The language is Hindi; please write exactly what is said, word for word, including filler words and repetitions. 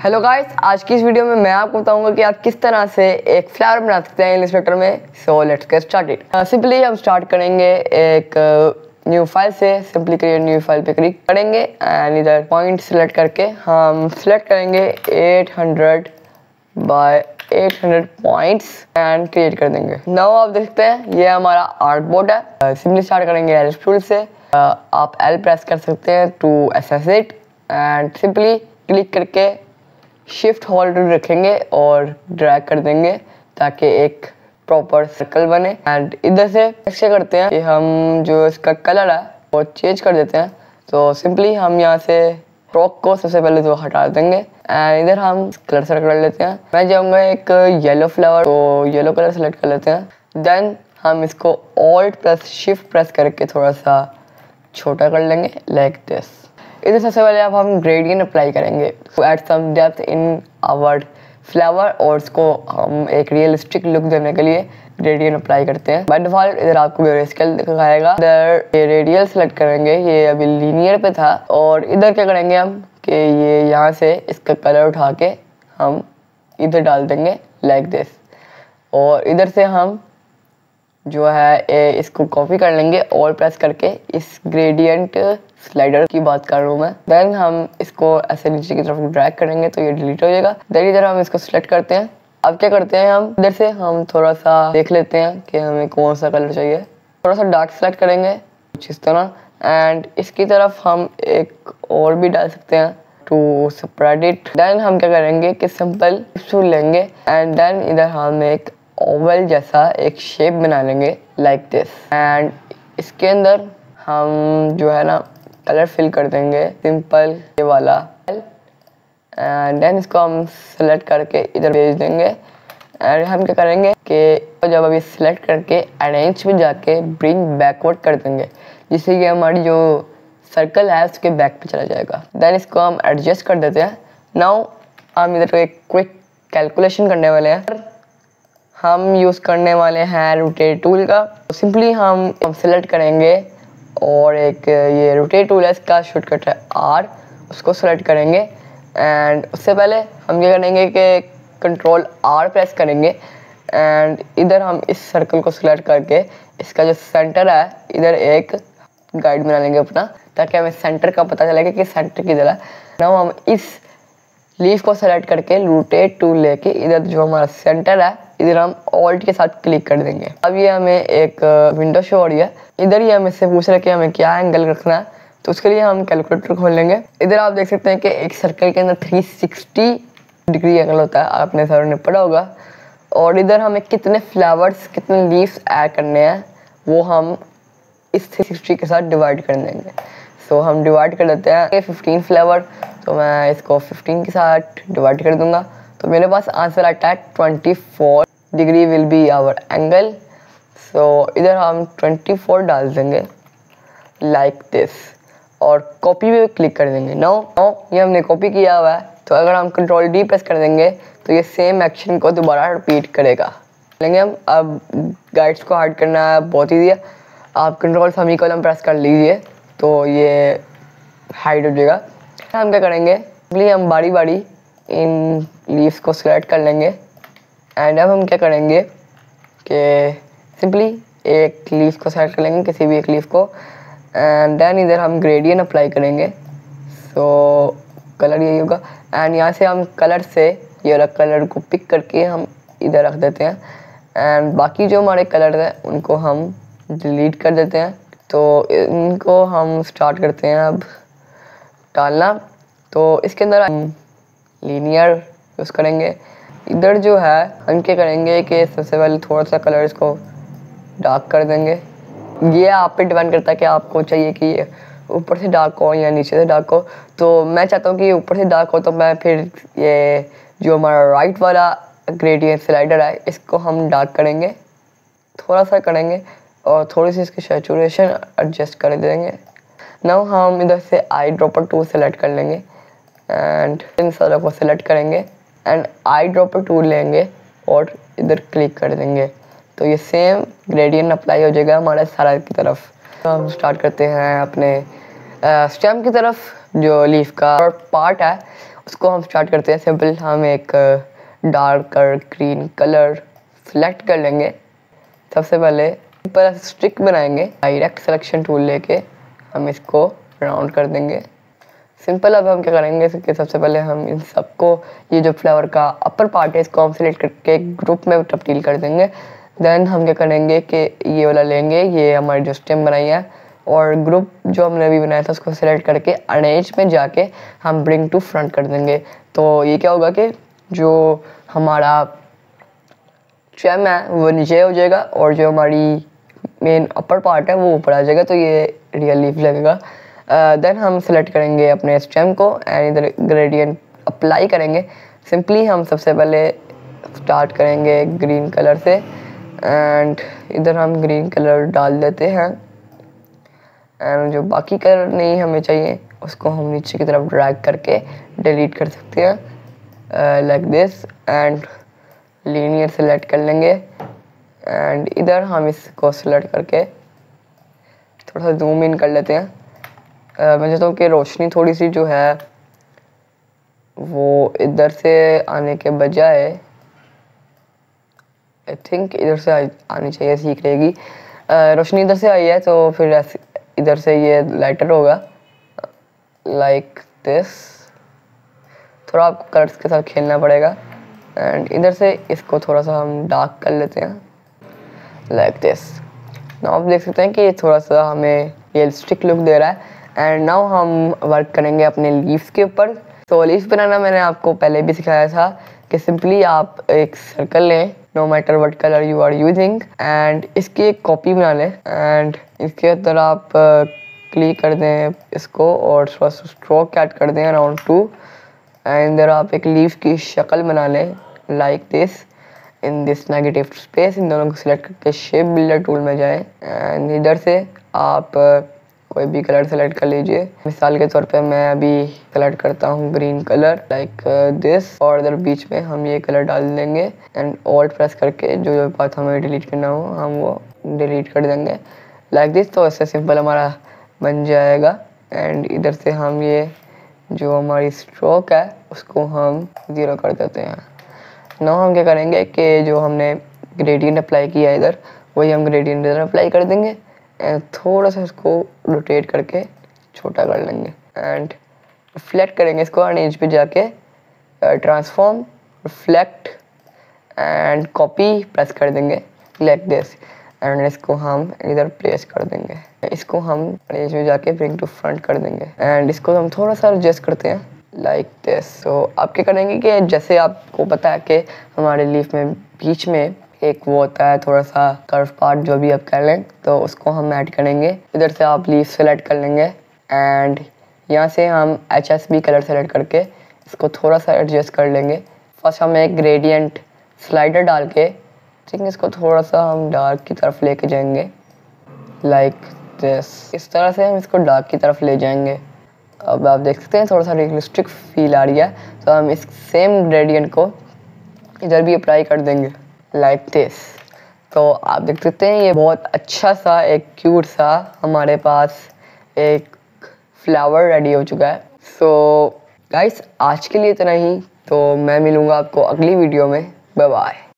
हेलो गाइस, आज की इस वीडियो में मैं आपको बताऊंगा कि आप किस तरह से एक फ्लावर बना सकते हैं इलस्ट्रेटर में। So let's get started. Simply हम स्टार्ट करेंगे एक न्यू फाइल से। सिंपली क्रिएट न्यू फाइल पे क्लिक करेंगे एंड इधर पॉइंट सिलेक्ट करके हम सिलेक्ट करेंगे eight hundred by eight hundred points and create कर देंगे। नाउ आप देख सकते हैं ये हमारा आर्ट बोर्ड है। सिंपली स्टार्ट करेंगे एल टूल से। uh, आप एल प्रेस कर सकते हैं to access it and simply click करके शिफ्ट होल्ड रखेंगे और ड्रैग कर देंगे ताकि एक प्रॉपर सर्कल बने। एंड इधर से क्या करते हैं कि हम जो इसका कलर है वो चेंज कर देते हैं। तो सिंपली हम यहाँ से फ्रॉक को सबसे पहले तो हटा देंगे एंड इधर हम कलर सेलेक्ट कर लेते हैं। मैं जाऊँगा एक येलो फ्लावर, तो येलो कलर सेलेक्ट कर लेते हैं। देन हम इसको ऑल्ट प्लस शिफ्ट प्रेस करके थोड़ा सा छोटा कर लेंगे लाइक दिस। इधर सबसे पहले अब हम ग्रेडियंट अप्लाई करेंगे to add some depth in our flower और इसको हम एक रियलिस्टिक लुक देने के लिए ग्रेडियंट अप्लाई करते हैं। बाय डिफॉल्ट इधर आपको ग्रेस्केल दिखाएगा। इधर ये रेडियल सेलेक्ट करेंगे, ये अभी लीनियर पे था। और इधर क्या करेंगे हम कि ये यहाँ से इसका कलर उठा के हम इधर डाल देंगे लाइक दिस। और इधर से हम जो है ए, इसको कॉपी कर लेंगे और प्रेस करके इस ग्रेडियंट स्लाइडर की बात कर रहा हूँ मैं। देन हम इसको ऐसे नीचे की तरफ ड्रैग करेंगे तो ये डिलीट हो जाएगा। देन इधर हम इसको सिलेक्ट करते हैं। अब क्या करते हैं हम इधर से हम थोड़ा सा देख लेते हैं कि हमें कौन सा कलर चाहिए। थोड़ा सा डार्क सेलेक्ट करेंगे कुछ इस तरह एंड इसकी तरफ हम एक और भी डाल सकते हैं टू स्प्रेड इट। देन हम क्या करेंगे कि सिंपल टूल लेंगे एंड देन इधर हम एक ओवल जैसा एक शेप बना लेंगे लाइक दिस। एंड इसके अंदर हम जो है ना कलर फिल कर देंगे सिंपल ये वाला एंड देन इसको हम सेलेक्ट करके इधर भेज देंगे। एंड हम क्या करेंगे कि जब अभी सिलेक्ट करके अरेंज में जाके ब्रिंग बैकवर्ड कर देंगे जिससे कि हमारी जो सर्कल है उसके बैक पे चला जाएगा। देन इसको हम एडजस्ट कर देते हैं। नाउ हम इधर एक क्विक कैलकुलेशन करने वाले हैं। हम यूज़ करने वाले हैं रोटेट टूल का। तो सिंपली हम हम सिलेक्ट करेंगे और एक ये रोटेट टूल है, इसका शॉर्टकट है आर, उसको सेलेक्ट करेंगे। एंड उससे पहले हम क्या करेंगे कि कंट्रोल आर प्रेस करेंगे एंड इधर हम इस सर्कल को सिलेक्ट करके इसका जो सेंटर है इधर एक गाइड बना लेंगे अपना, ताकि हमें सेंटर का पता चलेगा कि सेंटर किधर है। नाउ हम इस लीफ को सेलेक्ट करके रोटेट टूल लेके इधर जो हमारा सेंटर है इधर हम ऑल्ट के साथ क्लिक कर देंगे। अब ये हमें एक विंडो शो हो रही है। इधर ही हम इससे पूछ रहे हैं कि हमें क्या एंगल रखना है, तो उसके लिए हम कैलकुलेटर खोल लेंगे। इधर आप देख सकते हैं कि एक सर्कल के अंदर थ्री सिक्सटी डिग्री एंगल होता है, आपने सर ने पढ़ा होगा। और इधर हमें कितने फ्लावर्स कितने लीव्स ऐड करने हैं वो हम इस थ्री सिक्सटी के साथ डिवाइड कर देंगे। सो so, हम डिवाइड कर देते हैं फिफ्टीन फ्लावर, तो मैं इसको फिफ्टीन के साथ डिवाइड कर दूंगा। तो मेरे पास आंसर आता है twenty four degree will be our angle. So इधर हम ट्वेंटी फोर डाल देंगे लाइक दिस और कॉपी पे क्लिक कर देंगे। नो नो ये हमने कॉपी किया हुआ है, तो अगर हम कंट्रोल डी प्रेस कर देंगे तो ये सेम एक्शन को दोबारा रिपीट करेगा। लेंगे हम अब गाइड्स को हाइड करना है, बहुत ईजी है। आप कंट्रोल सेमीकोलन प्रेस कर लीजिए तो ये हाइड हो जाएगा। हम क्या करेंगे सिंपली हम बारी बारी इन लीव्स को सिलेक्ट कर लेंगे एंड अब हम क्या करेंगे कि सिंपली एक लीफ को सेलेक्ट कर लेंगे, किसी भी एक लीफ को, एंड देन इधर हम ग्रेडियंट अप्लाई करेंगे। सो so, कलर यही होगा एंड यहाँ से हम कलर से ये वाला कलर को पिक करके हम इधर रख देते हैं एंड बाकी जो हमारे कलर हैं उनको हम डिलीट कर देते हैं। तो इनको हम स्टार्ट करते हैं अब डालना। तो इसके अंदर हम लीनियर यूज़ करेंगे। इधर जो है हम क्या करेंगे कि सबसे पहले थोड़ा सा कलर इसको डार्क कर देंगे। ये आप पे डिपेंड करता है कि आपको चाहिए कि ये ऊपर से डार्क हो या नीचे से डार्क हो। तो मैं चाहता हूँ कि ये ऊपर से डार्क हो, तो मैं फिर ये जो हमारा राइट वाला ग्रेडियंट स्लाइडर है इसको हम डार्क करेंगे, थोड़ा सा करेंगे और थोड़ी सी इसकी सैचुरेशन एडजस्ट कर देंगे। नाउ हम इधर से आई ड्रॉपर टूल सेलेक्ट कर लेंगे एंड इन सारों को सेलेक्ट करेंगे एंड आई ड्रॉपर टूल लेंगे और इधर क्लिक कर देंगे। तो ये सेम ग्रेडियंट अप्लाई हो जाएगा हमारे सारा की तरफ। तो हम स्टार्ट करते हैं अपने स्टेम की तरफ। जो लीफ का पार्ट है उसको हम स्टार्ट करते हैं। सिंपल हम एक डार्कर ग्रीन कलर सेलेक्ट कर लेंगे। सबसे पहले पर स्टिक बनाएंगे, डायरेक्ट सिलेक्शन टूल लेके हम इसको राउंड कर देंगे। सिंपल अब हम क्या करेंगे कि सबसे पहले हम इन सबको, ये जो फ्लावर का अपर पार्ट है इसको हम सिलेक्ट करके ग्रुप में तब्दील कर देंगे। देन हम क्या करेंगे कि ये वाला लेंगे, ये हमारी जो स्टेम बनाई है, और ग्रुप जो हमने अभी बनाया था उसको सिलेक्ट करके अरेंज में जाके हम ब्रिंग टू फ्रंट कर देंगे। तो ये क्या होगा कि जो हमारा स्टेम है वो नीचे हो जाएगा और जो हमारी मेन अपर पार्ट है वो ऊपर आ जाएगा, तो ये रियल लीफ लगेगा। देन uh, हम सेलेक्ट करेंगे अपने स्टेम को एंड इधर ग्रेडियंट अप्लाई करेंगे। सिंपली हम सबसे पहले स्टार्ट करेंगे ग्रीन कलर से एंड इधर हम ग्रीन कलर डाल देते हैं एंड जो बाकी कलर नहीं हमें चाहिए उसको हम नीचे की तरफ ड्रैग करके डिलीट कर सकते हैं like this and linear select कर लेंगे एंड इधर हम इसको सेलेक्ट करके थोड़ा सा जूम इन कर लेते हैं। uh, मैं चाहता हूँ कि रोशनी थोड़ी सी जो है वो इधर से आने के बजाय आई थिंक इधर से आनी चाहिए, सीख रहेगी। uh, रोशनी इधर से आई है तो फिर इधर से ये लाइटर होगा लाइक दिस। थोड़ा आपको कलर्स के साथ खेलना पड़ेगा एंड इधर से इसको थोड़ा सा हम डार्क कर लेते हैं लाइक दिस। नाउ आप देख सकते हैं कि ये थोड़ा सा हमें रियलिस्टिक लुक दे रहा है। एंड नाउ हम वर्क करेंगे अपने लीव्स के ऊपर। तो लीव्स बनाना मैंने आपको पहले भी सिखाया था कि सिंपली आप एक सर्कल लें, no matter what colour you are using, and इसकी एक कॉपी बना लें एंड इसके अंदर आप क्लिक कर दें इसको और थोड़ा सा स्ट्रोक ऐड कर दें अराउंड टू एंड इधर आप एक लीफ की शक्ल बना लें like this in this negative space. इन दोनों को सिलेक्ट करके शेप बिल्डर टूल में जाएं एंड इधर से आप कोई भी कलर सेलेक्ट कर लीजिए। मिसाल के तौर पे मैं अभी सेलेक्ट करता हूँ ग्रीन कलर लाइक दिस और इधर बीच में हम ये कलर डाल देंगे एंड ऑल्ट प्रेस करके जो जो बात हमें डिलीट करना हो हम वो डिलीट कर देंगे लाइक दिस। तो इससे सिंपल हमारा बन जाएगा एंड इधर से हम ये जो हमारी स्ट्रोक है उसको हम ज़ीरो कर देते हैं। नाउ हम क्या करेंगे कि जो हमने ग्रेडियंट अप्लाई किया है इधर वही हम ग्रेडियंट इधर अप्लाई कर देंगे एंड थोड़ा सा इसको रोटेट करके छोटा कर लेंगे एंड रिफ्लेक्ट करेंगे इसको अरेंज पे जाके transform reflect and copy press कर देंगे लाइक दिस एंड इसको हम इधर प्लेस कर देंगे। इसको हम अरेंज में जाके ब्रिंग टू फ्रंट कर देंगे एंड इसको हम थोड़ा सा एडजस्ट करते हैं लाइक दिस। तो आप क्या करेंगे कि जैसे आपको पता है कि हमारे लीफ में बीच में एक वो होता है थोड़ा सा कर्व पार्ट जो भी आप कह लें, तो उसको हम ऐड करेंगे। इधर से आप लीफ सेलेक्ट कर लेंगे एंड यहाँ से हम H S B colour select करके इसको थोड़ा सा एडजस्ट कर लेंगे। फर्स्ट हम एक ग्रेडियंट स्लाइडर डाल के ठीक है इसको थोड़ा सा हम डार्क की तरफ लेके जाएंगे लाइक दिस। इस तरह से हम इसको डार्क की तरफ ले जाएंगे। अब आप देख सकते हैं थोड़ा सा रियलिस्टिक फील आ रही है, तो हम इस सेम ग्रेडियंट को इधर भी अप्लाई कर देंगे लाइक दिस। तो आप देख सकते हैं ये बहुत अच्छा सा एक क्यूट सा हमारे पास एक फ्लावर रेडी हो चुका है। सो गाइस आज के लिए इतना ही, तो मैं मिलूँगा आपको अगली वीडियो में। Bye bye.